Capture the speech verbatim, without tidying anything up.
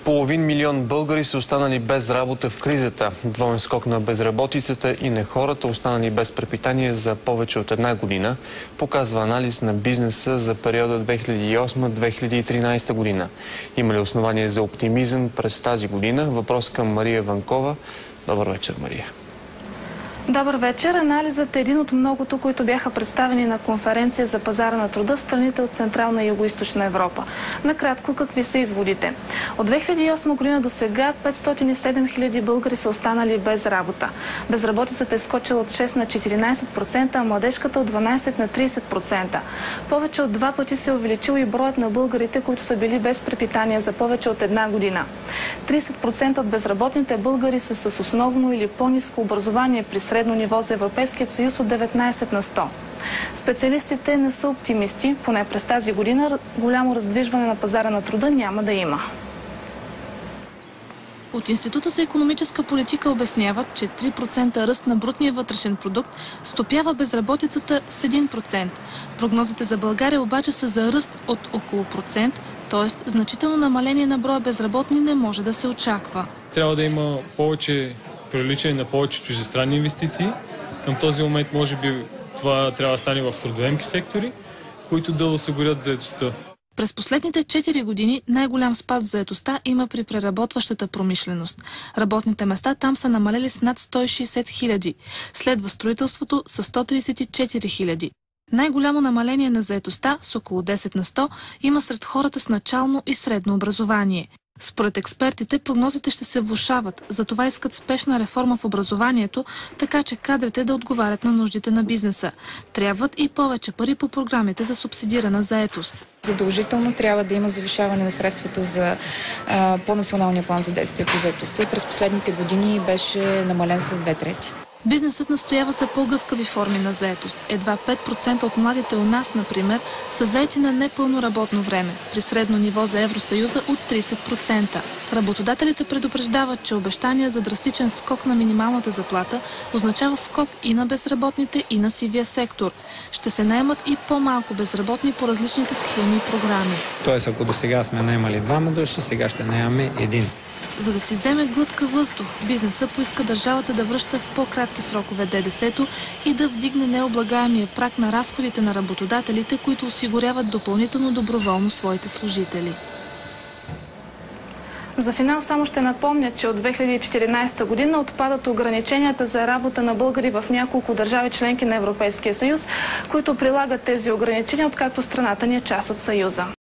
Половин милион българи са останали без работа в кризата. Двоен скок на безработицата и на хората, останали без препитание за повече от една година, показва анализ на бизнеса за периода две хиляди и осма - две хиляди и тринадесета година. Има ли основание за оптимизъм през тази година? Въпрос към Мария Ванкова. Добър вечер, Мария. Добър вечер. Анализът е един от многото, които бяха представени на конференция за пазара на труда в страните от Централна и Югоизточна Европа. Накратко, какви са изводите? От две хиляди и осма година до сега петстотин и седем хиляди българи са останали без работа. Безработицата е скочила от шест на четиринадесет процента, а младежката от дванадесет на тридесет процента. Повече от два пъти се е увеличил и броят на българите, които са били без препитание за повече от една година. тридесет процента от безработните българи са с основно или по-ниско образование при средно ниво за Европейският съюз от деветнадесет на сто. Специалистите не са оптимисти, поне през тази година голямо раздвижване на пазара на труда няма да има. От Института за икономическа политика обясняват, че три процента ръст на брутния вътрешен продукт стопява безработицата с един процент. Прогнозите за България обаче са за ръст от около процент, т.е. значително намаление на броя безработни не може да се очаква. Трябва да има повече привличане на повече чуждестранни инвестиции. Към този момент може би това трябва да стане в трудоемки сектори, които да осигурят заетостта. През последните четири години най-голям спад в заетостта има при преработващата промишленост. Работните места там са намалели с над сто и шейсет хиляди. Следва строителството с сто тридесет и четири хиляди. Най-голямо намаление на заетостта с около десет на сто има сред хората с начално и средно образование. Според експертите, прогнозите ще се влошават, затова искат спешна реформа в образованието, така че кадрите да отговарят на нуждите на бизнеса. Трябват и повече пари по програмите за субсидирана заетост. Задължително трябва да има завишаване на средствата за, а, по националния план за действие по заетостта. През последните години беше намален с две трети. Бизнесът настоява за по-гъвкави форми на заетост. Едва пет процента от младите у нас, например, са заети на непълно работно време, при средно ниво за Евросъюза от тридесет процента. Работодателите предупреждават, че обещания за драстичен скок на минималната заплата означава скок и на безработните, и на сивия сектор. Ще се наемат и по-малко безработни по различните схеми и програми. Тоест, ако до сега сме наемали двама души, сега ще наемаме един. За да си вземе глътка въздух, бизнеса поиска държавата да връща в по-кратки срокове ДДС-то и да вдигне необлагаемия праг на разходите на работодателите, които осигуряват допълнително доброволно своите служители. За финал само ще напомня, че от две хиляди и четиринадесета година отпадат ограниченията за работа на българи в няколко държави членки на Европейския съюз, които прилагат тези ограничения, откакто страната ни е част от Съюза.